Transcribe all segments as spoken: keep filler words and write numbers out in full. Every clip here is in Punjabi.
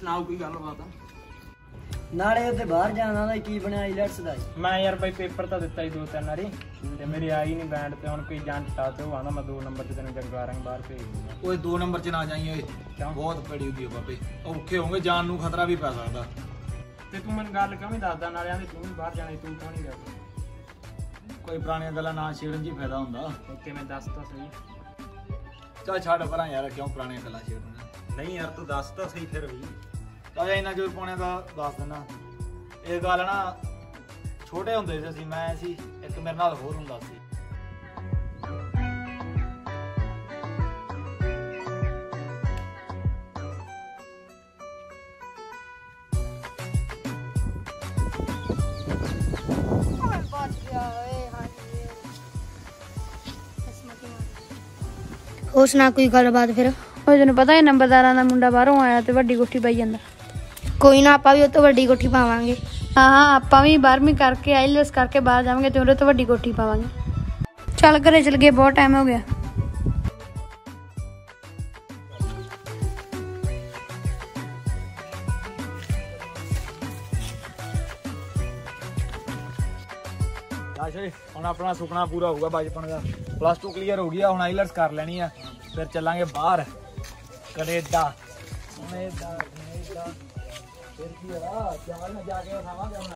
ਸੁਣਾਓ ਕੋਈ ਗੱਲਬਾਤ? ਨਾਲੇ ਉੱਥੇ ਬਾਹਰ ਜਾਣਾ ਦਾ ਕੀ ਬਣਿਆ ਆਈਲੈਟਸ ਦਾ? ਮੈਂ ਯਾਰ ਬਈ ਪੇਪਰ ਤਾਂ ਦਿੱਤਾ ਹੀ ਦੋ ਤਿੰਨ ਵਾਰੀ ਤੇ ਮੇਰੀ ਆਈ ਨਹੀਂ ਬੈਂਡ ਤੇ ਹੁਣ ਕੋਈ ਜੰਟ ਆ ਤੇ ਉਹ ਆਂਦਾ ਮੈਂ ਦੋ ਨੰਬਰ ਤੇ ਤੈਨੂੰ ਜਗਵਾ ਰੰਗ ਬਾਹਰ ਭੇਜ ਦੂੰਗਾ। ਓਏ ਦੋ ਨੰਬਰ ਚ ਨਾ ਜਾਈਂ ਓਏ, ਬਹੁਤ ਪੜੀ ਹੁੰਦੀ ਆ ਬਾਬੇ, ਔਖੇ ਹੋਣਗੇ, ਜਾਨ ਨੂੰ ਖਤਰਾ ਵੀ ਪੈ ਸਕਦਾ। ਤੇ ਤੂੰ ਮੈਨੂੰ ਗੱਲ ਕਿਉਂ ਨਹੀਂ ਦੱਸਦਾ? ਨਾਲੇ ਆਂਦੇ ਤੂੰ ਵੀ ਬਾਹਰ ਜਾਣਾ, ਤੂੰ ਕਿਉਂ ਨਹੀਂ ਗਿਆ? ਕੋਈ ਪੁਰਾਣੀਆਂ ਗੱਲਾਂ ਨਾ ਛੇੜਨ 'ਚ ਹੀ ਫਾਇਦਾ ਹੁੰਦਾ। ਕਿਵੇਂ ਦੱਸ ਤਾਂ ਸਹੀ। ਚੱਲ ਛੱਡ ਪਰਾਂ ਯਾਰ, ਕਿਉਂ ਪੁਰਾਣੀਆਂ ਗੱਲਾਂ ਛੇੜਨੀਆਂ? ਨਹੀਂ ਯਾਰ ਤੂੰ ਦੱਸ ਤਾਂ ਸਹੀ ਫਿਰ ਵੀ। ਤਾਂ ਇੰਨਾ ਜ਼ੋਰ ਪਾਉਣੇ ਦਾ ਦੱਸ ਦਿੰਦਾ। ਇਹ ਗੱਲ ਨਾ ਛੋਟੇ ਹੁੰਦੇ ਸੀ ਅਸੀਂ, ਮੈਂ ਸੀ ਇੱਕ ਮੇਰੇ ਨਾਲ ਹੋਰ ਹੁੰਦਾ ਸੀ। ਹੋਰ ਸੁਣਾ ਕੋਈ ਗੱਲਬਾਤ ਫਿਰ? ਉਹ ਤੈਨੂੰ ਪਤਾ ਹੈ ਨੰਬਰਦਾਰਾਂ ਦਾ ਮੁੰਡਾ ਬਾਹਰੋਂ ਆਇਆ ਤੇ ਵੱਡੀ ਕੋਠੀ ਪਾਈ ਜਾਂਦਾ। ਕੋਈ ਨਾ ਆਪਾਂ ਵੀ ਉਹ ਤੋਂ ਵੱਡੀ ਕੋਠੀ ਪਾਵਾਂਗੇ। ਹਾਂ ਹਾਂ ਆਪਾਂ ਵੀ ਬਾਰਵੀਂ ਕਰਕੇ ਆਈਲੈਟਸ ਕਰਕੇ ਬਾਹਰ ਜਾਵਾਂਗੇ ਤੇ ਉਹਦੇ ਤੋਂ ਵੱਡੀ ਕੋਠੀ ਪਾਵਾਂਗੇ। ਚੱਲ ਘਰੇ ਚਲ ਗਏ, ਬਹੁਤ ਟਾਈਮ ਹੋ ਗਿਆ। ਹੁਣ ਆਪਣਾ ਸੁਪਨਾ ਪੂਰਾ ਹੋਊਗਾ ਬਚਪਨ ਦਾ। ਪਲੱਸ ਟੂ ਕਲੀਅਰ ਹੋ ਗਿਆ, ਹੁਣ ਆਈਲੈਟਸ ਕਰ ਲੈਣੀ ਆ, ਫਿਰ ਚੱਲਾਂਗੇ ਬਾਹਰ ਕੈਨੇਡਾ। ਕੈਨੇਡਾ ਕੈਨੇਡਾ ਫਿਰ ਕੀ ਆ, ਜਾਵਾਂਗੇ ਨਾ, ਜਾ ਕੇ ਵਿਖਾਵਾਂਗੇ ਹੁਣ।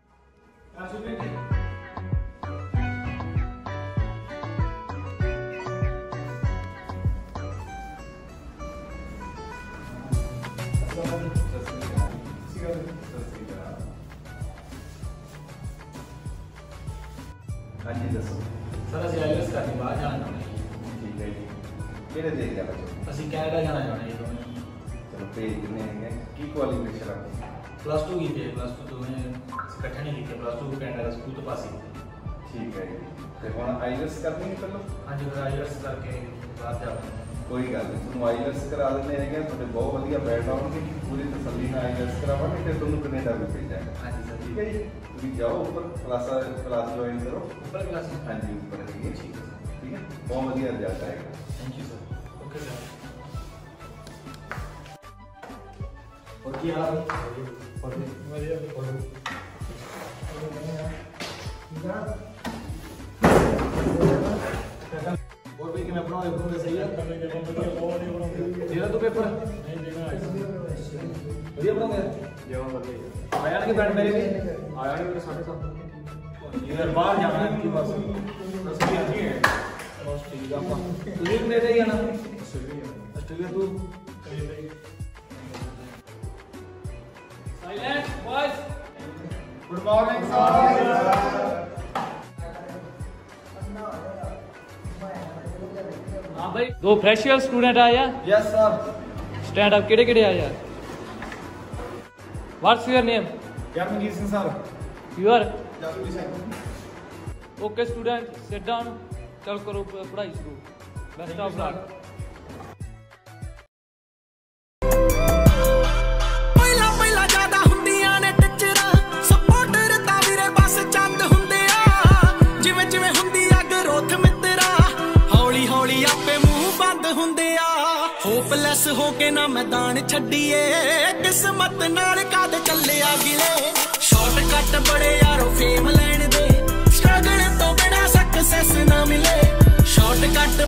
ਹਾਂਜੀ ਦੱਸੋ ਸਰ, ਅਸੀਂ ਆਈਲੈਟਸ ਕਰਕੇ ਬਾਹਰ ਜਾਣਾ ਚਾਹੁੰਦੇ ਹਾਂ। ਠੀਕ ਹੈ ਜੀ, ਕਿਹੜੇ ਦੇਸ਼ ਜਾਣਾ ਚਾਹੁੰਦੇ? ਅਸੀਂ ਕੈਨੇਡਾ ਜਾਣਾ ਚਾਹੁੰਦੇ ਹਾਂ ਜੀ। ਚਲੋ ਭੇਜ ਦਿੰਦੇ ਹੈਗੇ। ਕੀ ਕੁਆਲੀਫਿਕੇਸ਼ਨ ਰੱਖਦੇ? ਪਲੱਸ ਟੂ ਕੀਤੀ ਹੈ, ਪਲੱਸ ਟੂ ਤੋਂ ਇਕੱਠੇ ਨਹੀਂ ਕੀਤੀ, ਪਲੱਸ ਟੂ ਕੈਨੇਡਾ ਦਾ ਸਕੂਲ ਤੋਂ ਪਾਸ ਕੀਤੀ। ਠੀਕ ਹੈ ਜੀ, ਤੇ ਹੁਣ ਆਈਲੈਟਸ ਕਰਨੀ ਹੈ ਪਹਿਲਾਂ? ਹਾਂਜੀ, ਫਿਰ ਆਈਲੈਟਸ ਕਰਕੇ ਬਾਹਰ ਜਾਵਾਂਗੇ। ਕੋਈ ਗੱਲ ਨਹੀਂ, ਤੁਹਾਨੂੰ ਆਈਲੈਟਸ ਕਰਾ ਦਿੰਦੇ ਹੈਗੇ, ਤੁਹਾਡੇ ਬਹੁਤ ਵਧੀਆ ਬੈਠ ਆਉਣਗੇ, ਪੂਰੀ ਤਸੱਲੀ ਨਾਲ ਆਈਲੈਟਸ ਕਰਾਵਾਂਗੇ, ਫਿਰ ਤੁਹਾਨੂੰ ਕੈਨੇਡਾ ਵੀ ਭੇਜਾਂਗੇ। ਹਾਂਜੀ ਸਰ, ਠੀਕ ਹੈ ਜੀ, ਤੁਸੀਂ ਜਾਓ ਉੱਪਰ ਕਲਾਸਾਂ ਕਲਾਸ ਜੁਆਇਨ ਕਰੋ। ਉੱਪਰ ਕਲਾਸ? ਹਾਂਜੀ ਉੱਪਰ ਹੈਗੀ। ਠੀਕ ਹੈ ਠੀਕ ਹੈ, ਬਹੁਤ ਵਧੀਆ ਰਿਜ਼ਲਟ ਆਏਗਾ। Thank you sir. Okay sir. ਹੋਰ ਕੀ ਹਾਲ ਹੈ? ਵਧੀਆ ਵਧੀਆ। ਹੋਰ ਵੀ ਕਿਵੇਂ ਬਣਾਉਂਦੇ ਬਣਾਉਂਦੇ ਸਹੀ ਆ? ਜਿਹੜਾ ਤੂੰ ਪੇਪਰ ਨਹੀਂ ਦੇਣਾ ਵਧੀਆ ਬਣਾਉਂਦੇ ਜਿਵੇਂ ਵਧੀਆ ਆ ਜਾਣਗੇ ਬੈਂਡ ਮੇਰੇ ਵੀ ਆ ਜਾਣਗੇ ਮੇਰੇ ਸਾਢੇ ਸੱਤ ਯਾਰ ਬਾਹਰ ਜਾਣਾ ਕੀ ਬਸ ਬਸ ਕੀ ਆਤੀ ਹੈ ਬਸ ਠੀਕ ਆ। ਆਪਾਂ ਤੁਸੀਂ ਵੀ ਮੇਰੇ ਹੀ ਆਣਾ ਆਸਟ੍ਰੇਲੀਆ ਤੂੰ silent boys. Good morning sir. हाँ भाई, दो फ्रेशर स्टूडेंट आया। Yes sir. स्टैंड अप केड़े केड़े आया? What's your name? Karamjeet Singh sir. Your? Jasveer Singh. Okay student, sit down. चल करो पढ़ाई शुरू। Best of luck. ਹੋਪਲੈਸ ਹੋ ਕੇ ਨਾ ਮੈਦਾਨ ਛੱਡੀਏ, ਕਿਸਮਤ ਨਾਲ ਕਦ ਚੱਲਿਆ ਗਿਲੇ। ਸ਼ਾਰਟਕਟ ਬੜੇ ਯਾਰੋ ਫੇਮ ਲੈਣ ਦੇ, ਸਟਰਗਲ ਤੋਂ ਬਿਨਾ ਸਕਸੈਸ ਨਾ ਮਿਲੇ। ਸ਼ਾਰਟਕਟ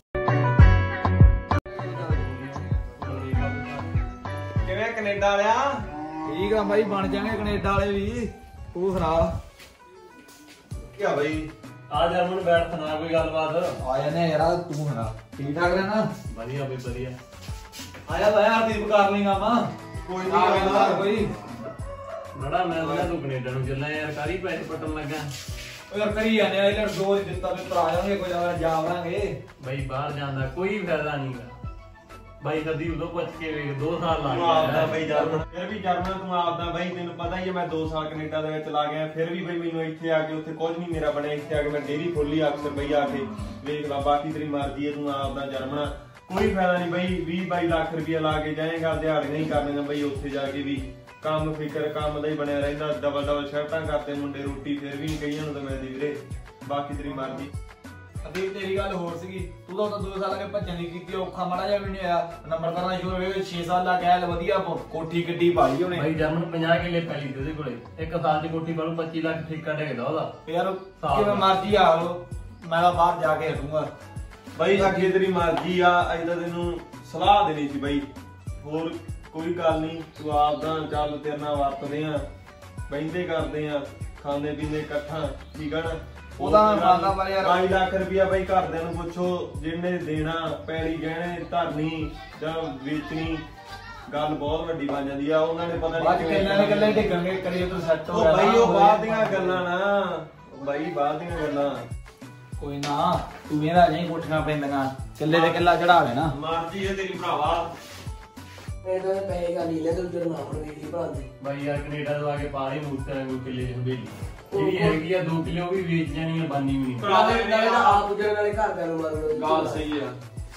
ਕਿਵੇਂ ਕੈਨੇਡਾ ਵਾਲਿਆ? ਠੀਕ ਆ ਬਾਈ, ਬਣ ਜਾਣਗੇ ਕੈਨੇਡਾ ਵਾਲੇ ਵੀ। ਤੂੰ ਸੁਣਾ ਕੀ ਆ ਬਾਈ? ਆ ਜਰਮਨ ਬੈਠ ਸੁਣਾ ਕੋਈ ਗੱਲਬਾਤ। ਆ ਜਾਨੇ ਯਾਰ, ਤੂੰ ਸੁਣਾ ਠੀਕ ਠਾਕ ਰਹਿਣਾ? ਵਧੀਆ ਬਈ ਵਧੀਆ। ਆਇਆ ਲੈ ਹਰਦੀਪ ਕਰ ਲਈ ਕੰਮ। ਕੋਈ ਆ ਗਿਆ ਕੋਈ ਬੜਾ ਮੈਂ ਕਿਹਾ ਤੂੰ ਕੈਨੇਡਾ ਨੂੰ ਚੱਲਾਂ ਯਾਰ, ਕਾਰੀ ਪੈਸੇ ਪਟਣ ਲੱਗਾ। ਉਹ ਯਾਰ ਕਰੀ ਜਾਂਦੇ ਆ ਇਹਨਾਂ ਦੋ ਹੀ ਦਿੱਤਾ ਵੀ ਭਰਾ ਜਾਣਗੇ, ਕੋਈ ਨਾ ਜਾਵਾਂਗੇ। ਬਈ ਬਾਹਰ ਜਾਣ ਦਾ ਕੋਈ ਫਾਇਦਾ ਨਹੀਂਗਾ ਬਾਈ, ਕਦੀ ਉਦੋਂ ਪੁੱਛ ਕੇ ਵੇਖ, ਦੋ ਸਾਲ ਲੱਗ ਤੂੰ ਆਪਦਾ ਬਈ ਜਰਮਨ, ਫਿਰ ਵੀ ਜਰਮਨ ਤੂੰ ਆਪਦਾ ਬਾਈ, ਤੈਨੂੰ ਪਤਾ ਹੀ ਹੈ ਮੈਂ ਦੋ ਸਾਲ ਕੈਨੇਡਾ ਦੇ ਵਿੱਚ ਲਾ ਗਿਆ, ਫਿਰ ਵੀ ਬਈ ਮੈਨੂੰ ਇੱਥੇ ਆ ਕੇ ਉੱਥੇ ਕੁਝ ਨਹੀਂ ਮੇਰਾ ਬਣਿਆ। ਇੱਥੇ ਆ ਕੇ ਮੈਂ ਡੇਰੀ ਖੋਲੀ ਅਕਸਰ ਬਈ ਆ ਕੇ ਵੇਖ ਲਾ, ਬਾਕੀ ਤੇਰੀ ਮਰਜ਼ੀ ਹੈ, ਤੂੰ ਆਪਦਾ ਜਰਮਨ ਕੋਈ ਫਾਇਦਾ ਨਹੀਂ ਬਈ। ਵੀਹ ਬਾਈ ਲੱਖ ਰੁਪਇਆ ਲਾ ਕੇ ਜਾਏਗਾ, ਦਿਹਾੜੀ ਨਹੀਂ ਕਰਨੀਆਂ ਬਈ, ਉੱਥੇ ਜਾ ਕੇ ਵੀ ਕੰਮ ਫਿਕਰ ਕੰਮ ਦਾ ਹੀ ਬਣਿਆ ਰਹਿੰਦਾ। ਡਬਲ ਡਬਲ ਸ਼ਰਟਾਂ ਕਰਦੇ ਮੁੰਡੇ, ਰੋਟੀ ਫਿਰ ਵੀ ਨਹੀਂ ਕਈਆਂ ਨੂੰ ਤਾਂ ਮਿਲਦੀ ਵੀਰੇ, ਬਾਕੀ ਤੇਰੀ ਮਰਜ਼ੀ। ਅਦੀ ਤੇਰੀ ਗੱਲ ਹੋਰ ਸੀਗੀ ਤੂੰ ਤਾਂ ਦੋ ਸਾਲ ਅਗੇ ਭੱਜਣ ਦੀ ਕੀਤੀ ਔਖਾ ਮਾੜਾ ਜਿਹਾ ਵੀ ਨਹੀਂ ਆਇਆ ਨੰਬਰ ਕਰਨਾ ਸ਼ੁਰੂ ਹੋਏ ਛੇ ਸਾਲ ਲਾ ਗੈਲ ਵਧੀਆ ਕੋਠੀ ਗੱਡੀ ਪਾਈ ਉਹਨੇ ਭਾਈ ਜਰਮਨ ਪੰਜਾਹ ਕਿੱਲੇ ਪੈਲੀ ਤੇ ਉਹਦੇ ਕੋਲੇ ਇੱਕ ਸਾਲ ਦੀ ਕੋਠੀ ਪਾਲੂ ਪੱਚੀ ਲੱਖ ਠੇਕਾ ਟੇਕਦਾ ਉਹਦਾ ਯਾਰ ਕਿਵੇਂ ਮਰਜ਼ੀ ਆ ਲੋ ਮੈਂ ਤਾਂ ਬਾਹਰ ਜਾ ਕੇ ਹਟੂੰਗਾ ਬਾਈ ਅੱਗੇ ਤੇਰੀ ਮਰਜ਼ੀ ਆ ਅੱਜ ਤਾਂ ਤੈਨੂੰ ਸਲਾਹ ਦੇਣੀ ਸੀ ਬਾਈ ਹੋਰ ਕੋਈ ਗੱਲ ਨਹੀਂ ਤੂੰ ਆਪਦਾ ਚੱਲ ਤੇਰੇ ਨਾਲ ਵਰਤਦੇ ਆ ਬਹਿੰਦੇ ਕਰਦੇ ਆ ਖਾਂਦੇ ਪੀਂਦੇ ਇਕੱਠਾ ਠੀਕ ਆ ਨਾ ਉਹਦਾ ਮਾਨਾ ਵਾਲੇ ਯਾਰ ਢਾਈ ਲੱਖ ਰੁਪਇਆ ਬਾਈ ਘਰਦਿਆਂ ਨੂੰ ਪੁੱਛੋ ਜਿਹਨੇ ਦੇਣਾ ਪੈਲੀ ਗਹਿਣੇ ਧਰਨੀ ਜਾਂ ਵੇਚਣੀ ਗੱਲ ਬਹੁਤ ਵੱਡੀ ਬਣ ਜਾਂਦੀ ਆ ਉਹਨਾਂ ਨੇ ਪਤਾ ਬਾਅਦ ਕਿੰਨਾਂ ਨੇ ਗੱਲਾਂ ਡਿੱਗਣਗੇ ਕਰੀਏ ਤੂੰ ਸੈੱਟ ਹੋ ਉਹ ਬਾਈ ਉਹ ਬਾਅਦ ਦੀਆਂ ਗੱਲਾਂ ਨਾ ਬਾਈ ਬਾਅਦ ਦੀਆਂ ਗੱਲਾਂ ਕੋਈ ਨਾ ਤੂੰ ਮੇਰਾ ਨਹੀਂ ਕੋਠੀਆਂ ਪੈਂਦੀਆਂ ਕਿੱਲੇ ਤੇ ਕਿੱਲਾ ਚੜਾ ਲੈਣਾ ਮਰਜ਼ੀ ਹੈ ਤੇਰੀ ਭਰਾਵਾ ਇਹਦੇ ਪੈਸੇ ਗਾ ਨੀਲੇ ਤੋਂ ਜੁਰਮਾ ਹੁਣ ਵੀ ਭਾਂਦੀ ਬਾਈ ਯਾਰ ਕੈਨੇਡਾ ਤੋਂ ਆ ਕੇ ਪਾ ਹੀ ਮੂਤਰ ਨੂੰ ਕਿੱਲੇ ਚ ਹਵੇਲੀ ਜਿਹੜੀ ਹੈਗੀ ਆ ਦੋ ਕਿੱਲੇ ਉਹ ਵੀ ਵੇਚ ਜਾਣੀ ਆ ਬਾਨੀ ਵੀ ਨਹੀਂ ਭਰਾ ਦੇ ਨਾਲੇ ਤਾਂ ਆਪ ਗੁਜਰਨ ਵਾਲੇ ਘਰ ਦੇ ਨੂੰ ਮਾਰੋ ਗੱਲ ਸਹੀ ਆ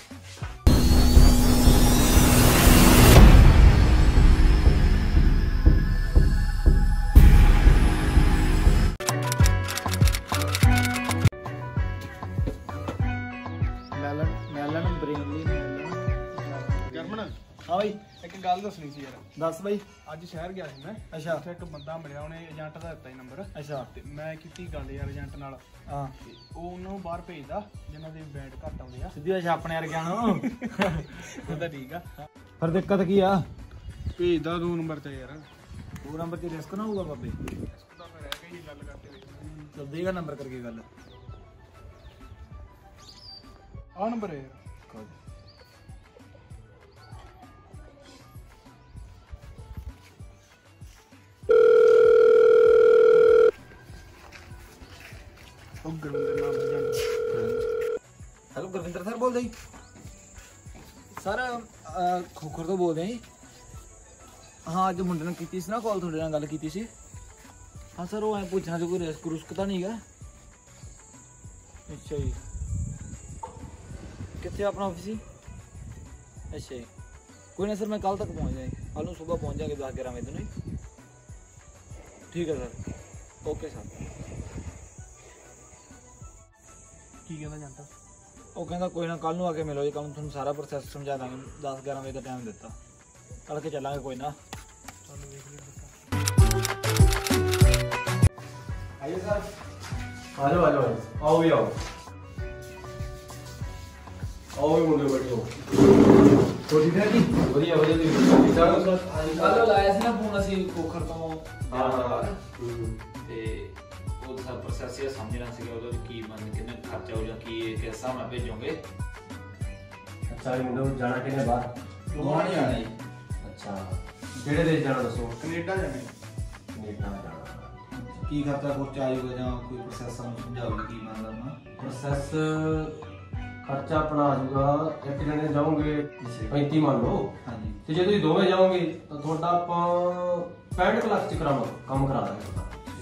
ਮੈਲਨ ਮੈਲਨ ਬ੍ਰੇਨਲੀ ਜਰਮਨ ਹਾਂ ਬਾਈ ਇੱਕ ਗੱਲ ਦੱਸਣੀ ਸੀ ਯਾਰ ਦੱਸ ਬਾਈ ਅੱਜ ਸ਼ਹਿਰ ਗਿਆ ਸੀ ਮੈਂ ਅੱਛਾ ਉੱਥੇ ਇੱਕ ਬੰਦਾ ਮਿਲਿਆ ਉਹਨੇ ਏਜੰਟ ਦਾ ਦਿੱਤਾ ਸੀ ਨੰਬਰ ਅੱਛਾ ਤੇ ਮੈਂ ਕੀਤੀ ਗੱਲ ਯਾਰ ਏਜੰਟ ਨਾਲ ਹਾਂ ਤੇ ਉਹ ਉਹਨਾਂ ਨੂੰ ਬਾਹਰ ਭੇਜਦਾ ਜਿਨ੍ਹਾਂ ਦੇ ਬੈਂਡ ਘੱਟ ਆਉਂਦੇ ਆ ਸਿੱਧੀ ਅੱਛਾ ਆਪਣੇ ਵਰਗਿਆਂ ਨੂੰ ਉਹਦਾ ਠੀਕ ਆ ਪਰ ਦਿੱਕਤ ਕੀ ਆ ਭੇਜਦਾ ਦੋ ਨੰਬਰ ਤੇ ਯਾਰ ਦੋ ਨੰਬਰ ਤੇ ਰਿਸਕ ਨਾ ਹੋਊਗਾ ਬਾਬੇ ਉਹਦਾ ਫਿਰ ਰਹਿ ਗਈ ਗੱਲ ਕਰਦੇ ਵਿੱਚ ਚੱਲ ਦੇਗਾ ਨੰਬਰ ਕਰਕੇ ਗੱਲ ਆਹ ਨੰਬਰ ਹੈ ਯਾਰ ਉਹ ਗੁਰਵਿੰਦਰ ਨਾਮ ਏਜੰਟ ਹੈਲੋ ਗੁਰਵਿੰਦਰ ਸਰ ਬੋਲਦੇ ਜੀ ਸਰ ਖੋਖਰ ਤੋਂ ਬੋਲਦੇ ਆ ਜੀ ਹਾਂ ਅੱਜ ਮੁੰਡੇ ਨੇ ਕੀਤੀ ਸੀ ਨਾ ਕਾਲ ਤੁਹਾਡੇ ਨਾਲ ਗੱਲ ਕੀਤੀ ਸੀ ਹਾਂ ਸਰ ਉਹ ਐ ਪੁੱਛਣਾ ਸੀ ਕੋਈ ਰਿਸਕ ਰੁਸਕ ਤਾਂ ਨਹੀਂ ਹੈਗਾ ਅੱਛਾ ਜੀ ਕਿੱਥੇ ਆਪਣਾ ਆਫਿਸ ਜੀ ਅੱਛਾ ਜੀ ਕੋਈ ਨਾ ਸਰ ਮੈਂ ਕੱਲ ਤੱਕ ਪਹੁੰਚ ਜਾਏ ਕੱਲ ਨੂੰ ਸਵੇਰ ਪਹੁੰਚ ਜਾਗੇ ਦਸ ਗਿਆਰਾਂ ਵਜੇ ਨੂੰ ਠੀਕ ਹੈ ਸਰ ਓਕੇ ਸਰ ਕੀ ਕਹਿੰਦਾ ਏਜੰਟ ਉਹ ਕਹਿੰਦਾ ਕੋਈ ਨਾ ਕੱਲ ਨੂੰ ਆ ਕੇ ਮਿਲੋ ਜੀ ਕੱਲ ਨੂੰ ਤੁਹਾਨੂੰ ਸਾਰਾ ਪ੍ਰੋਸੈਸ ਸਮਝਾ ਦਾਂਗੇ ਦਸ ਗਿਆਰਾਂ ਵਜੇ ਦਾ ਟਾਈਮ ਦਿੱਤਾ ਤੜਕੇ ਚੱਲਾਂਗੇ ਕੋਈ ਨਾ ਤੁਹਾਨੂੰ ਵੇਖ ਲਿਆ ਆਇਓ ਸਰ ਆ ਜਾਓ ਆ ਜਾਓ ਆਓ ਵੀ ਆਓ ਆਓ ਵੀ ਮੁੰਡੇ ਬੈਠੋ ਕੋਈ ਠੀਕ ਹੈ ਜੀ ਵਧੀਆ ਵਧੀਆ ਤੁਸੀਂ ਸਰ ਕੱਲ ਲਾਇਆ ਸੀ ਨਾ ਫੋਨ ਅਸੀਂ ਕੋਖਰ ਤੋਂ ਹਾਂ ਹਾਂ ਤੇ ਉਹ ਸਭ ਪ੍ਰੋਸੈਸ ਇਹ ਸਮਝਣਾ ਸੀਗਾ ਉਹਦਾ ਕੀ ਮੰਨ ਕਿੰਨਾ ਖਰਚਾ ਹੋ ਜਾਂ ਕੀ ਕਿਸ ਹਿਸਾਬ ਨਾਲ ਭੇਜੋਗੇ ਅੱਛਾ ਜੀ ਮੁੰਡੇ ਜਾਣਾ ਕਿਨੇ ਬਾਹਰ ਲੋਹਣ ਜਾਣਾ ਜੀ ਅੱਛਾ ਕਿਹੜੇ ਦੇਸ਼ ਜਾਣਾ ਦੱਸੋ ਕੈਨੇਡਾ ਜਾਣੇ ਕੈਨੇਡਾ ਜਾਣਾ ਕੀ ਖਰਚਾ ਖੁਰਚਾ ਆਏਗਾ ਜਾਂ ਕੋਈ ਪ੍ਰੋਸੈਸ ਸਾਨੂੰ ਸਮਝਾਓ ਕੀ ਮੰਨਦਾ ਨਾ ਪ੍ਰੋਸੈਸ ਖਰਚਾ ਆਪਣਾ ਆ ਜਾਊਗਾ ਇੱਕ ਜਣੇ ਜਾਓਗੇ ਪੈਂਤੀ ਮੰਨ ਲਓ ਹਾਂਜੀ ਤੇ ਜੇ ਤੁਸੀਂ ਦੋਵੇਂ ਜਾਓਗੇ ਤਾਂ ਤੁਹਾਡਾ ਆਪਾਂ ਪੈਂਹਠ ਲੱਖ ਚ ਕਰਾਵਾਂ ਕੰਮ ਕਰਾ ਦਾਂਗੇ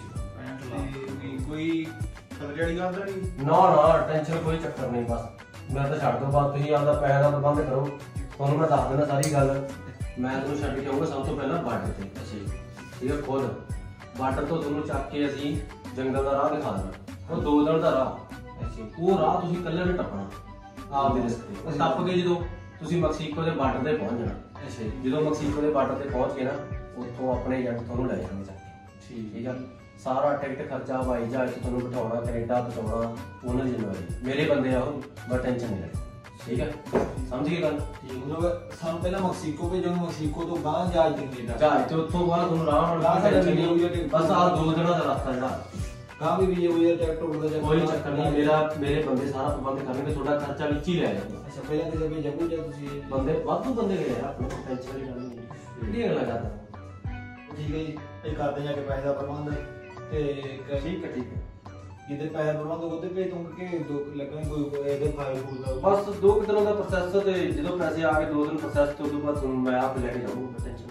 ਤੇ ਕੋਈ ਖਰਚੇ ਵਾਲੀ ਗੱਲ ਤਾਂ ਨਹੀਂ ਨਾ ਨਾ ਟੈਨਸ਼ਨ ਕੋਈ ਚੱਕਰ ਨਹੀਂ ਬਸ ਮੈਂ ਤਾਂ ਛੱਡ ਦੋ ਬਾਅਦ ਤੁਸੀਂ ਆਪਦਾ ਪੈਸੇ ਦਾ ਪ੍ਰਬੰਧ ਕਰੋ ਤੁਹਾਨੂੰ ਮੈਂ ਦੱਸ ਦਿੰਦਾ ਸਾਰੀ ਗੱਲ ਮੈਂ ਤੁਹਾਨੂੰ ਛੱਡ ਕੇ ਆਊਂਗਾ ਸਭ ਤੋਂ ਪਹਿਲਾਂ ਬਾਰਡਰ ਤੇ ਅੱਛਾ ਜੀ ਠੀਕ ਹੈ ਖੁਦ ਬਾਰਡਰ ਤੋਂ ਤੁਹਾਨੂੰ ਚੱਕ ਕੇ ਅਸੀਂ ਜੰਗਲ ਦਾ ਰਾਹ ਦਿਖਾ ਦੇਣਾ ਉਹ ਦੋ ਦਿਨ ਦਾ ਰਾਹ ਅੱਛਾ ਉਹ ਰਾਹ ਤੁਸੀਂ ਇਕੱਲੇ ਨੇ ਟੱਪਣਾ ਆਪ ਦੇ ਰਿਸਕ ਤੇ ਉਹ ਟੱਪ ਕੇ ਜਦੋਂ ਤੁਸੀਂ ਮੈਕਸੀਕੋ ਦੇ ਬਾਰਡਰ ਤੇ ਪਹੁੰਚ ਜਾਣਾ ਅੱਛਾ ਜੀ ਜਦੋਂ ਮੈਕਸੀਕੋ ਦੇ ਬਾਰਡਰ ਤੇ ਪਹੁੰਚ ਗਏ ਨਾ ਉੱਥੋਂ ਆਪਣੇ ਏਜੰਟ ਤੁਹਾਨੂੰ ਲੈ ਜਾਣਗੇ ਚੱਕ ਕੇ ਠੀਕ ਹੈ ਸਾਰਾ ਟਿਕਟ ਖਰਚਾ ਹਵਾਈ ਜਹਾਜ਼ 'ਚ ਤੁਹਾਨੂੰ ਬਿਠਾਉਣਾ ਕੈਨੇਡਾ ਪਹੁੰਚਾਉਣਾ ਉਹਨਾਂ ਦੀ ਜ਼ਿੰਮੇਵਾਰੀ ਮੇਰੇ ਬੰਦੇ ਆ ਉਹ ਬਸ ਟੈਨਸ਼ਨ ਨਹੀਂ ਲੈਣੀ ਠੀਕ ਹੈ ਸਮਝ ਗਏ ਗੱਲ ਠੀਕ ਮਤਲਬ ਸਾਨੂੰ ਪਹਿਲਾਂ ਮੈਕਸੀਕੋ ਭੇਜੋ ਮੈਕਸੀਕੋ ਤੋਂ ਬਾਅਦ ਜਹਾਜ਼ ਤੇ ਕੈਨੇਡਾ ਜਹਾਜ਼ ਤੇ ਉੱਥੋਂ ਬਾਅਦ ਤੁਹਾਨੂੰ ਆਰਾਮ ਨਾਲ ਟੈਨਸ਼ਨ ਨਹੀਂ ਬਸ ਆਹ ਦੋ ਦਿਨਾਂ ਦਾ ਰਸਤਾ ਜਿਹੜਾ ਕਹਾਂ ਵੀ ਵੀ ਇਹ ਟਿਕਟ ਹੋਊਗਾ ਜਾਂ ਕੋਈ ਚੱਕਰ ਨਹੀਂ ਮੇਰਾ ਮੇਰੇ ਬੰਦੇ ਸਾਰਾ ਪ੍ਰਬੰਧ ਕਰਨਗੇ ਤੁਹਾਡਾ ਖਰਚਾ ਵਿੱਚ ਹੀ ਲੈ ਜਾਊਗਾ ਅੱਛਾ ਪਹਿਲਾਂ ਤੇ ਜਦ ਜਗੂ ਜਾਂ ਤੁਸੀਂ ਬੰਦੇ ਵਾਧੂ ਬੰਦੇ ਗਏ ਆ ਆਪਣੇ ਟੈਨਸ਼ਨ ਵਾਲੀ ਗੱਲ ਨਹੀਂ ਕਿਹੜੀ ਗੱਲ ਕਰਦਾ ਠੀਕ ਹੈ ਜੀ ਇਹ ਕਰਦੇ ਜਾ ਕੇ ਪੈਸੇ ਦਾ ਪ੍ਰਬੰਧ ਤੇ ਠੀਕ ਹੈ ਠੀਕ ਹੈ ਜਿਹਦੇ ਪੈਸੇ ਪ੍ਰਬੰਧ ਉਹਦੇ ਭੇਜ ਦੂੰਗੇ ਕਿ ਦੋ ਲੱਗਣ ਕੋਈ ਇਹਦੇ ਫਾਈਲ ਫੂਲ ਦਾ ਬਸ ਦੋ ਕੁ ਦਿਨਾਂ ਦਾ ਪ੍ਰੋਸੈਸ ਤੇ ਜਦੋਂ ਪੈਸੇ ਆ ਕੇ ਦੋ ਦਿਨ ਪ੍ਰੋਸੈਸ ਤੋਂ ਬਾਅਦ ਤੁਹਾਨੂੰ ਮੈਂ ਆਪ ਲੈ ਕੇ ਜਾਊਂਗਾ ਟੈਨਸ਼ਨ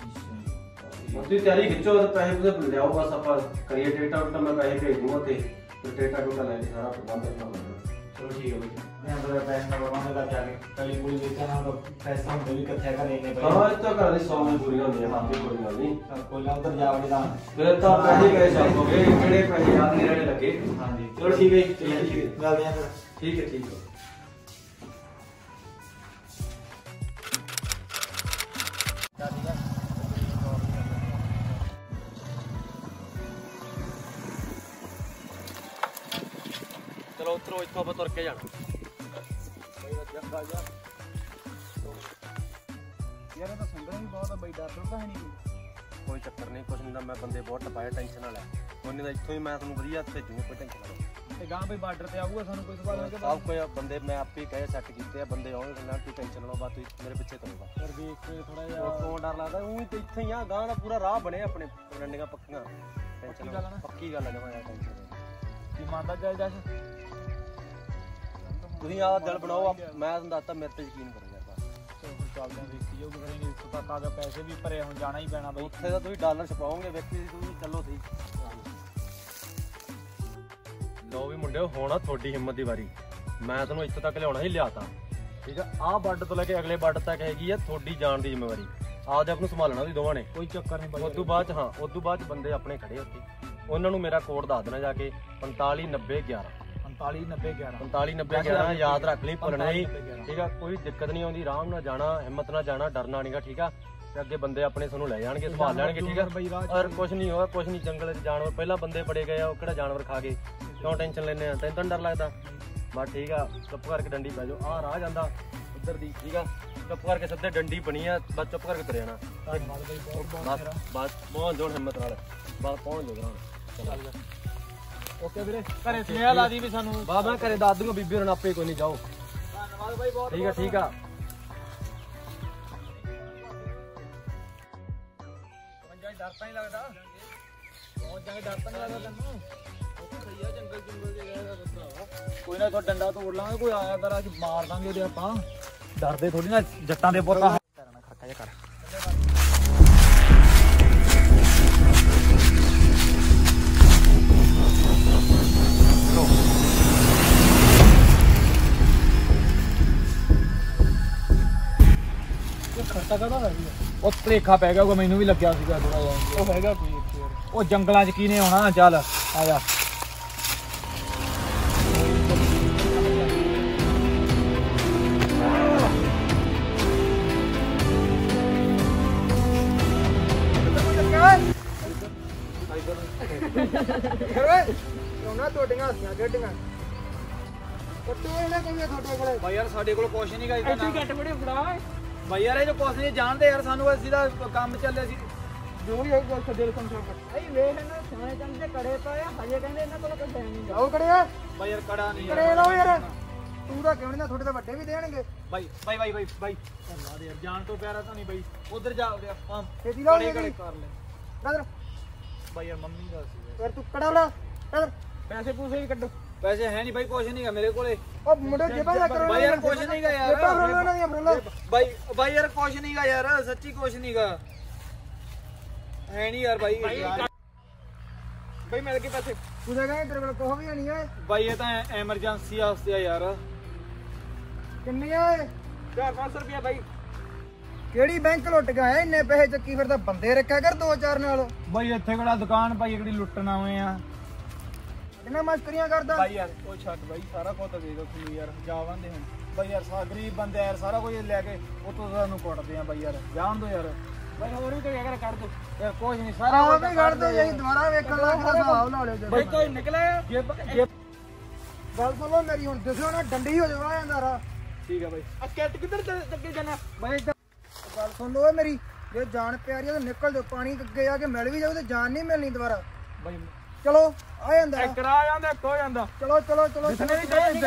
ਨਹੀਂ ਤੁਸੀਂ ਤਿਆਰੀ ਖਿੱਚੋ ਤੇ ਪੈਸੇ ਪੂਸੇ ਲਿਆਓ ਬਸ ਆਪਾਂ ਕਰੀਏ ਡੇਟਾ ਉੱਤੇ ਮੈਂ ਪੈਸੇ ਭੇਜ ਦੂੰਗਾ ਤੇ ਡੇਟਾ ਡੂਟਾ ਲੈ ਕੇ ਸਾਰਾ ਪ੍ਰਬੰਧ ਕਰਨਾ ਚਲੋ ਠੀਕ ਹੈ ਬਈ ਮੈਂ ਅੰਦਰ ਪੈਸੇ ਦਾ ਪ੍ਰਬੰਧ ਕਰ ਜਾ ਕੇ ਕਲੀ ਕੋਈ ਵੇਚਣਾ ਤਾਂ ਪੈਸਾ ਹੁੰਦੇ ਵੀ ਇਕੱਠੇ ਕਰੇ ਨੇ ਹਾਂ ਇਹ ਤਾਂ ਘਰ ਦੀ ਸੌ ਮਜਬੂਰੀਆਂ ਹੁੰਦੀਆਂ ਆਪਣੀ ਕੋਈ ਗੱਲ ਨਹੀਂ ਕੋਈ ਨਾ ਉਧਰ ਜਾ ਵੜੇ ਦਾ ਫਿਰ ਤਾਂ ਪੈਸੇ ਗਏ ਚੱਕੋਗੇ ਕਿਹੜੇ ਪੈਸੇ ਯਾਦ ਨਹੀਂ ਰਹੇ ਲੱਗੇ ਹਾਂਜੀ ਚਲੋ ਠੀਕ ਹੈ ਜੀ ਠੀਕ ਹੈ ਮਿਲਦੇ ਆਂ ਫਿਰ ठीक है ठीक है। चलो उतरो, इत्थों पर तुर के जाना। यार ਤਾਂ ਸੰਗਣਾ ਵੀ ਬਹੁਤ ਆ ਬਈ, ਡਰ ਡਰ ਤਾਂ ਹੈ ਨਹੀਂ कोई चक्कर नहीं, कुछ नहीं। मैं बंदे बहुत टपाए, टेंशन ना ले। कोई नहीं, इत्थों ही मैं तुहानू वधिया भेजूंगा, कोई टेंशन ना लो। ਤੇ ਗਾਂ ਬਈ ਬਾਰਡਰ ਤੇ ਆਊਗਾ ਸਾਨੂੰ ਕੋਈ ਸਵਾਲ ਹੋਵੇ सब कोई बंदे मैं आपे कहे सेट कीते बंदे आउणगे, ना तू टेंशन लो, बात मेरे पीछे करूंगा। ਯਾਰ ਵੇਖ ਕੇ ਥੋੜਾ ਜਿਹਾ क्यों डर लगदा? ऊं ते इत्थे ही आ, गां दा पूरा राह बने अपने रंडियां पक्कियां। टेंशन गल है ना? पक्की गल है जमा, यार टेंशन ਕੀ ਮੰਨਦਾ ਚੱਲ ਜਾ तुसीं आ दिल बनाओ, मैं तुहानू दसता मेरे ते यकीन करो यार। बस ਚੱਲਦੇ ਵੇਖੀ ਜਾਊ ਕਰਾਂਗੇ, ਇਸ ਤੋਂ ਤੱਕ ਆ ਪੈਸੇ ਵੀ ਭਰੇ ਹੁਣ ਜਾਣਾ ਹੀ ਪੈਣਾ ਬਈ। ਉੱਥੇ ਤਾਂ ਤੁਸੀਂ ਡਾਲਰ ਛਪਾਓਗੇ, ਵੇਖੀ ਤੁਸੀਂ ਚੱਲੋ ਸਹੀ। ਲੋ ਵੀ ਮੁੰਡਿਓ, ਹੁਣ ਆ ਤੁਹਾਡੀ ਹਿੰਮਤ ਦੀ ਵਾਰੀ। ਮੈਂ ਤੁਹਾਨੂੰ ਇੱਥੇ ਤੱਕ ਲਿਆਉਣਾ ਹੀ ਲਿਆਤਾ, ਠੀਕ ਆ। ਆਹ ਬੱਡ ਤੋਂ ਲੈ ਕੇ ਅਗਲੇ ਬੱਡ ਤੱਕ ਹੈਗੀ ਆ ਤੁਹਾਡੀ ਜਾਣ ਦੀ ਜ਼ਿੰਮੇਵਾਰੀ। ਆਪਦੇ ਆਪ ਨੂੰ ਸੰਭਾਲਣਾ ਤੁਸੀਂ ਦੋਵਾਂ ਨੇ, ਕੋਈ ਚੱਕਰ ਨਹੀਂ ਬਾਈ। ਉਸ ਤੋਂ ਬਾਅਦ ਹਾਂ ਉਸ ਤੋਂ ਬਾਅਦ ਬੰਦੇ ਆਪਣੇ ਖੜੇ ਉੱਥੇ, ਉਹਨਾਂ ਨੂੰ ਮੇਰਾ ਕੋਡ ਦੱਸ ਦੇਣਾ ਜਾ ਕੇ ਪੰਤਾਲੀ ਨੱਬੇ ਗਿਆਰਾਂ। ਪੰਤਾਲੀ ਨੱਬੇ ਗਿਆਰਾਂ ਪੰਤਾਲੀ ਨੱਬੇ ਗਿਆਰਾਂ ਯਾਦ ਰੱਖ ਲਈ, ਭੁੱਲਣਾ ਨਹੀਂ, ਠੀਕ ਆ। ਕੋਈ ਦਿੱਕਤ ਨਹੀਂ ਆਉਂਦੀ, ਆਰਾਮ ਨਾਲ ਜਾਣਾ, ਹਿੰਮਤ ਨਾਲ ਜਾਣਾ, ਡਰਨਾ ਨਹੀਂਗਾ, ਠੀਕ ਆ। ਤੇ ਅੱਗੇ ਬੰਦੇ ਆਪਣੇ ਤੁਹਾਨੂੰ ਲੈ ਜਾਣਗੇ, ਸੰਭਾਲ ਲੈਣਗੇ, ਠੀਕ ਆ। ਔਰ ਕੁਝ ਨਹੀਂ ਹੋਇਆ, ਕੁਝ ਨਹੀਂ। ਜੰਗਲ 'ਚ ਜਾਨਵਰ ਪਹਿਲਾਂ ਬੰਦੇ ਬੜੇ ਗਏ ਆ, ਉਹ ਕਿਹੜਾ ਜਾਨਵਰ ਖਾ ਗਏ, ਕਿਉਂ ਟੈਨਸ਼ਨ ਲੈਂਦੇ ਆ? ਤੈਨੂੰ ਤਾਂ ਡਰ ਲੱਗਦਾ? ਬਸ ਠੀਕ ਆ, ਚੁੱਪ ਕਰਕੇ ਡੰਡੀ ਪੈ ਜਾਓ। ਆਹ ਰਾਹ ਜਾਂਦਾ ਉੱਧਰ ਦੀ, ਠੀਕ ਆ। ਚੁੱਪ ਕਰਕੇ ਸਿੱਧੇ ਡੰਡੀ ਬਣੀ ਆ, ਬਸ ਚੁੱਪ ਕਰਕੇ ਤੁਰ ਜਾਣਾ। ਬਸ ਬਸ ਪਹੁੰਚ ਜਾਓ ਹਿੰਮਤ ਨਾਲ, ਬਸ ਪਹੁੰਚ ਜਾਓ ਗਰਾਂ। ਓਕੇ ਵੀਰੇ, ਘਰੇ ਸੁਨੇਹਾ ਲਾ ਦੀ ਵੀ ਸਾਨੂੰ। ਬਾ ਮੈਂ ਘਰੇ ਦੱਸ ਦੂੰਗਾ, ਬੀਬੀ ਹੁਣ ਆਪੇ ਕੋਈ ਨਹੀਂ, ਜਾਓ। ਧੰਨਵਾਦ ਬਾਈ ਬਹੁਤ। ਠੀਕ ਆ ਠੀਕ ਆ। ਪੰਜਾਂ ਡਰ ਤਾਂ ਨਹੀਂ ਲੱਗਦਾ, ਬਹੁਤ ਜੰਗ ਡਰ ਤਾਂ ਨਹੀਂ ਲੱਗਦਾ ਤੈਨੂੰ? ਸਹੀ ਆ, ਜੰਗਲ ਜੰਗਲ ਦੇ ਗਿਆ ਕੋਈ ਨਾ, ਤੋਂ ਡੰਡਾ ਤੋੜ ਲਾਂਗੇ, ਕੋਈ ਆਇਆ ਤਾਂ ਅੱਜ ਮਾਰ ਦਾਂਗੇ ਉਹਦੇ ਆਪਾਂ। ਡਰਦੇ ਥੋੜੀ ਨਾ, ਜੱਟਾਂ ਦੇ ਪੁੱਤ ਕਰਨਾ ਖਰਕਾ ਜਿਹਾ ਕਰ। ਖਰਚਾ ਕਾਹਦਾ ਹੈ? ਉਹ ਭਲੇਖਾ ਪੈ ਗਿਆ, ਮੈਨੂੰ ਵੀ ਲੱਗਿਆ ਸੀਗਾ ਥੋੜਾ ਜਿਹਾ। ਉਹ ਹੈਗਾ ਕੋਈ ਇੱਥੇ ਯਾਰ, ਉਹ ਜੰਗਲਾਂ 'ਚ ਕਿਹਨੇ ਆਉਣਾ? ਚੱਲ ਆ ਜਾ। ਤੁਹਾਡੀਆਂ ਹੱਥੀਆਂ ਗੱਡੀਆਂ ਬਾਈ ਯਾਰ, ਸਾਡੇ ਕੋਲ ਕੁਛ ਨਹੀਂ ਗਾ ਇਦਾਂ ਨਾ। ਬਾਈ ਯਾਰ ਇਹ ਜੋ ਕੁਛ ਨਹੀਂ ਜਾਣਦੇ ਯਾਰ ਸਾਨੂੰ, ਅਸੀਂ ਦਾ ਕੰਮ ਚੱਲੇ ਸੀ ਜੋ ਵੀ ਹੋਊਗਾ ਦਿਲ ਕੰਟਰੋਲ ਕਰ। ਭਾਈ ਵੇਖ ਇਹਨਾਂ ਸੋਹਣੇ ਚੰਦ ਦੇ ਕੜੇ ਪਏ ਆ, ਹਜੇ ਕਹਿੰਦੇ ਇਹਨਾਂ ਕੋਲ ਕੋਈ ਟਾਈਮ ਨਹੀਂ। ਆਓ ਕੜੇ ਆ ਬਾਈ ਯਾਰ, ਕੜਾ ਨਹੀਂ ਕੜੇ ਲਾਓ ਯਾਰ। ਤੂੰ ਤਾਂ ਕਿਉਂ ਨਹੀਂ, ਤੁਹਾਡੇ ਤਾਂ ਵੱਡੇ ਵੀ ਦੇਣਗੇ। ਬਾਈ ਬਾਈ ਬਾਈ ਬਾਈ ਬਾਈ ਧੰਨਵਾਦ ਯਾਰ, ਜਾਣ ਤੋਂ ਪਿਆਰਾ ਤਾਂ ਨਹੀਂ ਬਾਈ। ਉਧਰ ਜਾ ਉਧਰ ਆਪਾਂ ਛੇਤੀ ਲਾਓ ਕੜੇ ਕੜੇ ਕਰ ਲੈ ਬ੍ਰਦਰ। ਬਾਈ ਯਾਰ ਮੰਮੀ ਦਾ ਸੀ ਯਾਰ, ਤੂੰ ਕੜਾ ਲਾ ਬ੍ਰਦਰ। ਪੈਸੇ ਪੂਸੇ ਵੀ ਕੱਢੋ। ਪੈਸੇ ਹੈ ਨਹੀਂ ਬਾਈ, ਕੁਛ ਨਹੀਂਗਾ ਮੇਰੇ ਕੋਲੇ। ਉਹ ਮੁੰਡੇ ਜੇਬਾਂ ਜਾ ਕਰੋ ਬਾਈ ਯਾਰ, ਕੁਛ ਨਹੀਂਗਾ ਯਾਰ। ਬਾਈ ਬਾਈ ਯਾਰ ਕੁਛ ਨਹੀਂਗਾ ਯਾਰ, ਸੱਚੀ ਕੁਛ ਨਹੀਂਗਾ, ਹੈ ਨਹੀਂ ਯਾਰ ਬਾਈ। ਬਾਈ ਮਿਲ ਗਏ ਪੈਸੇ? ਤੂੰ ਤਾਂ ਕਹਿੰਦਾ ਤੇਰੇ ਕੋਲ ਕੁਛ ਵੀ ਨਹੀਂ ਹੈ ਬਾਈ। ਇਹ ਤਾਂ ਐਮਰਜੈਂਸੀ ਵਾਸਤੇ ਆ ਯਾਰ। ਕਿੰਨੇ ਆ? ਚਾਰ ਪੰਜ ਸੌ ਰੁਪਇਆ ਬਾਈ। ਕਿਹੜੀ ਬੈਂਕ ਲੁੱਟ ਗਿਆ ਇੰਨੇ ਪੈਸੇ ਚੱਕੀ ਫਿਰਦਾ? ਬੰਦੇ ਰੱਖਿਆ ਕਰ ਦੋ ਚਾਰ ਨਾਲ। ਬਾਈ ਇੱਥੇ ਕਿਹੜਾ ਦੁਕਾਨ ਪਾਈ ਜਿਹੜੀ ਲੁੱਟਣ ਆਵੇਂ ਆ? ਕਿੰਨਾ ਮਸਕਰੀਆਂ ਕਰਦਾ ਬਾਈ ਯਾਰ। ਉਹ ਛੱਡ ਬਾਈ, ਸਾਰਾ ਕੁਝ ਤਾਂ ਦੇ ਦੋ ਤੁਹਾਨੂੰ ਯਾਰ, ਜਾਵਾਂਦੇ ਹੁਣ ਬਾਈ ਯਾਰ। ਸਾ ਗਰੀਬ ਬੰਦੇ ਯਾਰ, ਸਾਰਾ ਕੁਝ ਲੈ ਕੇ ਉਤੋਂ ਸਾਨੂੰ ਕੁੱਟਦੇ ਆ ਬਾਈ ਯਾਰ, ਜਾਣ ਦੋ ਯਾਰ। ਬਾਈ ਹੋਰ ਵੀ ਕੋਈ ਅਗਰ ਕੱਢ ਦੋ ਯਾਰ, ਕੁਝ ਨਹੀਂ, ਸਾਰਾ ਕੁਝ ਕੱਢ ਦੋ ਜੀ। ਦੁਬਾਰਾ ਵੇਖਣ ਦਾ ਹਿਸਾਬ ਲਾ ਲਿਓ ਬਾਈ। ਕੋਈ ਨਿਕਲਿਆ ਗੱਲ ਸੁਣੋ ਮੇਰੀ, ਹੁਣ ਦਿਸੋ ਨਾ, ਡੰਡੀ ਹੋ ਜਾਵਾ ਜਾਂਦਾ ਰਾ। ਠੀਕ ਆ ਬਾਈ। ਆ ਕਿੱਟ ਕਿੱਧਰ ਚੱਕੇ ਜਾਣਾ ਬਾਈ? ਗੱਲ ਸੁਣ ਲਓ ਮੇਰੀ, ਜੇ ਜਾਨ ਪਿਆਰੀ ਆ ਤਾਂ ਨਿਕਲ ਜਾਓ। ਪਾਣੀ ਅੱਗੇ ਜਾ ਕੇ ਮਿਲ ਵੀ ਜਾਓ ਤੇ ਜਾਨ ਨਹੀਂ ਮਿਲਣੀ ਦੁਬਾਰਾ ਬਾਈ। ਚਲੋ ਆ ਜਾਂਦਾ, ਇੱਕ ਆ ਜਾਂਦਾ, ਇੱਕ ਹੋ ਜਾਂਦਾ। ਚਲੋ ਚਲੋ ਚਲੋ ਚੱਲ ਚੱਲ ਚੱਲ ਚੱਲ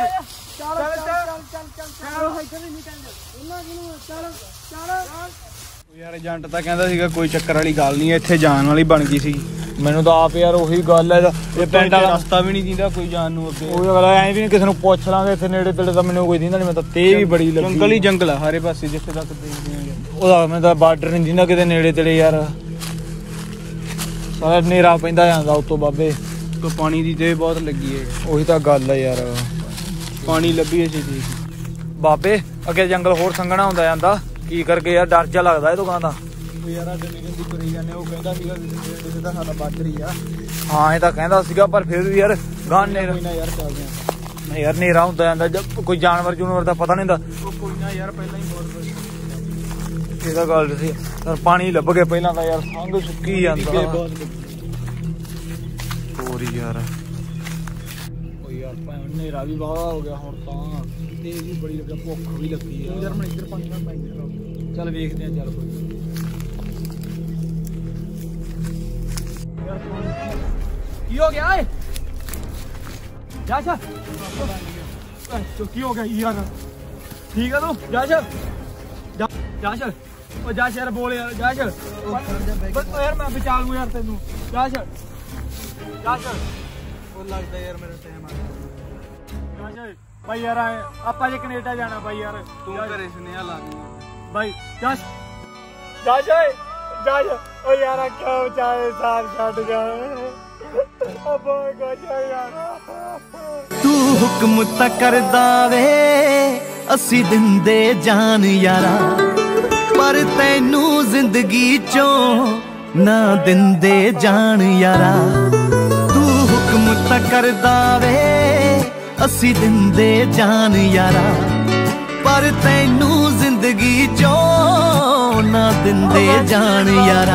ਚੱਲ ਇੱਥੇ ਵੀ ਨਿਕਲ ਜਾ ਉਹਨਾਂ ਨੂੰ। ਚੱਲ ਚੱਲ ਯਾਰ। ਏਜੰਟ ਤਾਂ ਕਹਿੰਦਾ ਸੀਗਾ ਕੋਈ ਚੱਕਰ ਵਾਲੀ ਗੱਲ ਨਹੀਂ, ਇੱਥੇ ਜਾਣ ਵਾਲੀ ਬਣ ਗਈ ਸੀ। ਮੈਨੂੰ ਤਾਂ ਆਪ ਯਾਰ ਉਹੀ ਗੱਲ ਹੈ, ਇਹ ਪਿੰਡ ਵਾਲਾ ਰਸਤਾ ਵੀ ਨਹੀਂ ਦਿੰਦਾ ਕੋਈ ਜਾਣ ਨੂੰ ਅੱਗੇ। ਉਹ ਅਗਲਾ ਐਂ ਵੀ ਨਹੀਂ ਕਿਸੇ ਨੂੰ ਪੁੱਛ ਲਾਂਗੇ, ਇੱਥੇ ਨੇੜੇ ਤੇੜੇ ਤਾਂ ਮੈਨੂੰ ਕੋਈ ਦਿੰਦਾ ਨਹੀਂ। ਮੈਂ ਤਾਂ ਤੇ ਵੀ ਬੜੀ ਲੱਗੀ, ਜੰਗਲ ਹੀ ਜੰਗਲ ਆ ਸਾਰੇ ਪਾਸੇ ਜਿੱਥੇ ਤੱਕ ਦੇਖਦੇ ਆ। ਉਹਦਾ ਮੈਂ ਤਾਂ ਬਾਰਡਰ ਨਹੀਂ ਦਿੰਦਾ ਕਿਤੇ ਨੇੜੇ ਤੇੜੇ ਯਾਰ, ਸਾਰਾ ਹਨੇਰਾ ਪੈਂਦਾ ਜਾਂਦਾ ਉੱਤੋਂ ਬਾਬੇ। तो पानी की ते बहुत लगी है, ਉਹੀ ਤਾਂ ਗੱਲ ਹੈ ਯਾਰ। ਪਾਣੀ ਲੱਭੀਏ ਛੇਤੀ ਬਾਬੇ, ਅੱਗੇ ਜੰਗਲ ਹੋਰ ਸੰਘਣਾ ਹੁੰਦਾ ਜਾਂਦਾ। ਕੀ ਕਰਕੇ ਯਾਰ, ਡਰ ਜਿਹਾ ਲੱਗਦਾ ਇਹ ਤੋਂ ਗਾਂ ਦਾ ਯਾਰ। ਆ ਡੰਡੀ ਡੰਡੀ ਕਰੀ ਜਾਂਦੇ, ਉਹ ਕਹਿੰਦਾ ਸੀਗਾ ਇਹ ਤਾਂ ਸਾਡਾ ਬਾਰਡਰ ਹੀ ਆ। ਹਾਂ ਇਹ ਤਾਂ ਕਹਿੰਦਾ ਸੀਗਾ, ਪਰ ਫਿਰ ਵੀ ਯਾਰ ਗਾਂ ਨੇ ਕੋਈ ਨਾ ਯਾਰ, ਚੱਲਦੇ ਆ। यार नेरा ਹੁੰਦਾ ਜਾਂਦਾ ਜਦ ਕੋਈ ਜਾਨਵਰ ਜੂਨਵਰ ਦਾ ਪਤਾ ਨਹੀਂ ਹੁੰਦਾ ਕੋਈ ਨਾ ਯਾਰ ਪਹਿਲਾਂ ਹੀ ਮੋੜ ਇਹਦਾ ਗੱਲ ਸੀ ਯਾਰ ਪਾਣੀ ਲੱਭ ਕੇ ਪਹਿਲਾਂ ਤਾਂ ਯਾਰ ਸੰਗ ਸੁੱਕੀ ਜਾਂਦਾ ਹੋਰ ਯਾਰ ਓ ਯਾਰ ਭਾਵੇਂ ਹਨੇਰਾ ਵੀ ਬਾਹਲਾ ਹੋ ਗਿਆ ਹੁਣ ਤਾਂ ਤੇਜ਼ ਵੀ ਬੜੀ ਲੱਗਾ ਭੁੱਖ ਵੀ ਲੱਗੀ ਆ ਯਾਰ ਮੈਂ ਇੱਧਰ ਪਾਣੀ ਨਾਲ ਪਾਣੀ ਚੱਲ ਵੇਖਦੇ ਆ ਚੱਲ ਕੋਈ ਕੀ ਹੋ ਗਿਆ ਏ ਜਾ ਜਾ ਕੀ ਹੋ ਗਿਆ ਯਾਰ ਠੀਕ ਆ ਤੂੰ ਜਾ ਜਾ ਜਾ ਜਾ ਓ ਜਾ ਯਾਰ ਬੋਲ ਯਾਰ ਜਾ ਜਾ ਬਸ ਯਾਰ ਮੈਂ ਬਚਾ ਲੂੰ ਯਾਰ ਤੈਨੂੰ ਜਾ ਜਾ ਜਾ ਜਾ ਉਹ ਲੱਗਦਾ ਯਾਰ ਮੇਰਾ ਟਾਈਮ ਆ ਜਾ ਜਾ ਭਾਈ ਯਾਰ ਆਪਾਂ ਜੇ ਕੈਨੇਡਾ ਜਾਣਾ ਭਾਈ ਯਾਰ ਤੂੰ ਘਰੇ ਸੁਨੇਹਾ ਲਾ ਦੇ ਭਾਈ ਜਾ ਜਾ ਜਾ ਜਾ ਜਾ ਓ ਯਾਰ ਕਿਉਂ ਚਾਹੇ ਸਾਥ ਛੱਡ ਜਾ ਓ ਬੋਏ ਕੋ ਜਾ ਯਾਰ ਤੂੰ ਹੁਕਮ ਤਾਂ ਕਰਦਾ ਵੇ ਅਸੀਂ ਦਿੰਦੇ ਜਾਨ ਯਾਰਾ ਪਰ ਤੈਨੂੰ ਜ਼ਿੰਦਗੀ ਚੋਂ ਨਾ ਦਿੰਦੇ ਜਾਣ ਯਾਰਾ ਤੂੰ ਹੁਕਮ ਤਾਂ ਕਰਦਾ ਵੇ ਅਸੀਂ ਦਿੰਦੇ ਜਾਨ ਯਾਰਾ ਪਰ ਤੈਨੂੰ ਜ਼ਿੰਦਗੀ ਚੋਂ ਨਾ ਦਿੰਦੇ ਜਾਣ ਯਾਰਾ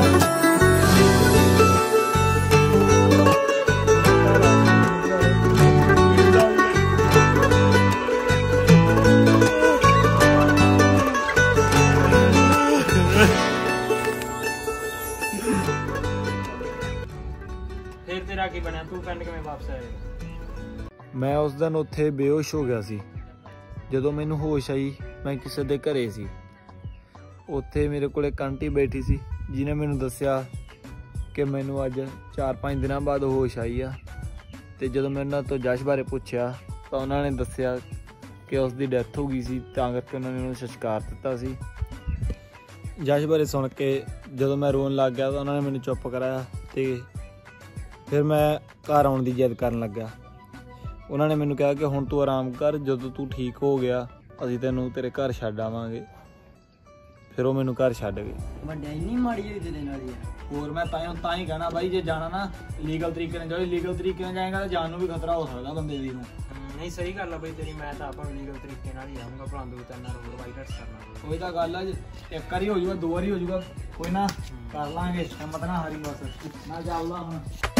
ਫਿਰ ਤੇਰਾ ਕੀ ਬਣਿਆ ਤੂੰ ਪਿੰਡ ਕਿਵੇਂ ਵਾਪਸ ਆਇਆ ਮੈਂ ਉਸ ਦਿਨ ਉੱਥੇ ਬੇਹੋਸ਼ ਹੋ ਗਿਆ ਸੀ ਜਦੋਂ ਮੈਨੂੰ ਹੋਸ਼ ਆਈ ਮੈਂ ਕਿਸੇ ਦੇ ਘਰੇ ਸੀ ਉੱਥੇ ਮੇਰੇ ਕੋਲ ਇੱਕ ਆਂਟੀ ਬੈਠੀ ਸੀ ਜਿਹਨੇ ਮੈਨੂੰ ਦੱਸਿਆ ਕਿ ਮੈਨੂੰ ਅੱਜ ਚਾਰ ਪੰਜ ਦਿਨਾਂ ਬਾਅਦ ਹੋਸ਼ ਆਈ ਆ ਤੇ ਜਦੋਂ ਮੈਂ ਉਹਨਾਂ ਤੋਂ ਜਸ਼ ਬਾਰੇ ਪੁੱਛਿਆ ਤਾਂ ਉਹਨਾਂ ਨੇ ਦੱਸਿਆ ਕਿ ਉਸ ਦੀ ਡੈਥ ਹੋ ਗਈ ਸੀ ਤਾਂ ਕਰਕੇ ਉਹਨਾਂ ਨੇ ਉਹਨੂੰ ਸੰਸਕਾਰ ਦਿੱਤਾ ਸੀ ਜਸ਼ ਬਾਰੇ ਸੁਣ ਕੇ ਜਦੋਂ ਮੈਂ ਰੋਣ ਲੱਗ ਗਿਆ ਤਾਂ ਉਹਨਾਂ ਨੇ ਮੈਨੂੰ ਚੁੱਪ ਕਰਾਇਆ ਤੇ ਫਿਰ ਮੈਂ ਘਰ ਆਉਣ ਦੀ ਜਿੱਦ ਕਰਨ ਲੱਗਾ ਉਹਨਾਂ ਨੇ ਮੈਨੂੰ ਕਿਹਾ ਕਿ ਹੁਣ ਤੂੰ ਆਰਾਮ ਕਰ ਜਦੋਂ ਤੂੰ ਠੀਕ ਹੋ ਗਿਆ ਅਸੀਂ ਤੈਨੂੰ ਤੇਰੇ ਘਰ ਛੱਡ ਆਵਾਂਗੇ ਫਿਰ ਉਹ ਮੈਨੂੰ ਘਰ ਛੱਡ ਗਏ ਵੱਡਿਆ ਇੰਨੀ ਮਾੜੀ ਹੋਈ ਤੇਰੇ ਨਾਲ ਯਾਰ ਹੋਰ ਮੈਂ ਤਾਂ ਤਾਂ ਹੀ ਕਹਿਣਾ ਬਾਈ ਜੇ ਜਾਣਾ ਨਾ ਲੀਗਲ ਤਰੀਕੇ ਨਾਲ ਜਾਓ ਲੀਗਲ ਤਰੀਕੇ ਨਾਲ ਜਾਏਗਾ ਤਾਂ ਜਾਨ ਨੂੰ ਵੀ ਖਤਰਾ ਹੋ ਸਕਦਾ ਬੰਦੇ ਦੀ ਨੂੰ ਨਹੀਂ ਸਹੀ ਗੱਲ ਆ ਬਈ ਤੇਰੀ ਮੈਂ ਤਾਂ ਆਪਾਂ ਲੀਗਲ ਤਰੀਕੇ ਨਾਲ ਹੀ ਜਾਊਂਗਾ ਭਲਾਂਦੂ ਤੇ ਨਾਲ ਹੋਰ ਵਾਈ ਘੱਟ ਕਰਨਾ ਕੋਈ ਤਾਂ ਗੱਲ ਆ ਇੱਕ ਵਾਰੀ ਹੋ ਜਾਊਗਾ ਦੋ ਵਾਰੀ ਹੋ ਜਾਊਗਾ ਕੋਈ ਨਾ ਕਰ ਲਾਂਗੇ ਹਿੰਮਤ ਨਾ ਹਾਰੀ ਬਸ ਨਾ ਚੱਲਦਾ ਹੁਣ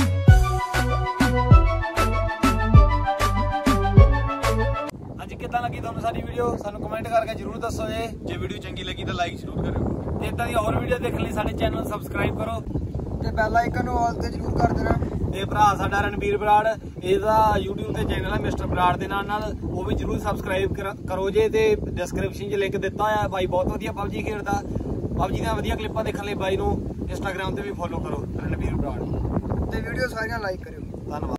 ਅੱਜ ਕਿੱਦਾਂ ਲੱਗੀ ਤੁਹਾਨੂੰ ਸਾਡੀ ਵੀਡੀਓ ਸਾਨੂੰ ਕਮੈਂਟ ਕਰਕੇ ਜਰੂਰ ਦੱਸੋ ਜੇ ਜੇ ਵੀਡੀਓ ਚੰਗੀ ਲੱਗੀ ਤਾਂ ਲਾਈਕ ਜ਼ਰੂਰ ਕਰਿਓ ਤੇ ਇਦਾਂ ਦੀ ਹੋਰ ਵੀਡੀਓ ਦੇਖਣ ਲਈ ਸਾਡੇ ਚੈਨਲ ਨੂੰ ਸਬਸਕ੍ਰਾਈਬ ਕਰੋ ਤੇ ਬੈਲ ਆਈਕਨ ਨੂੰ ਆਲ ਤੇ ਜ਼ਰੂਰ ਕਰ ਦੇਣਾ ਤੇ ਭਰਾ ਸਾਡਾ ਰਣਬੀਰ ਬਰਾੜ ਇਹਦਾ YouTube ਤੇ ਚੈਨਲ ਹੈ ਮਿਸਟਰ ਬਰਾੜ ਦੇ ਨਾਲ ਨਾਲ ਉਹ ਵੀ ਜਰੂਰ ਸਬਸਕ੍ਰਾਈਬ ਕਰੋ ਜੇ ਤੇ ਡਿਸਕ੍ਰਿਪਸ਼ਨ 'ਚ ਲਿੰਕ ਦਿੱਤਾ ਹੋਇਆ ਬਾਈ ਬਹੁਤ ਵਧੀਆ ਪਬਜੀ ਖੇਡਦਾ ਪਬਜੀ ਦੀਆਂ ਵਧੀਆ ਕਲਿੱਪਾਂ ਦੇਖਣ ਲਈ ਬਾਈ ਨੂੰ ਇੰਸਟਾਗ੍ਰਾਮ ਤੇ ਵੀ ਫੋਲੋ ਕਰੋ ਰਣਬੀਰ ਬਰਾੜ ਤੇ ਵੀਡੀਓ ਸਾਰੀਆਂ ਲਾਈਕ ਕਰਿਓ ਧੰਨਵਾਦ।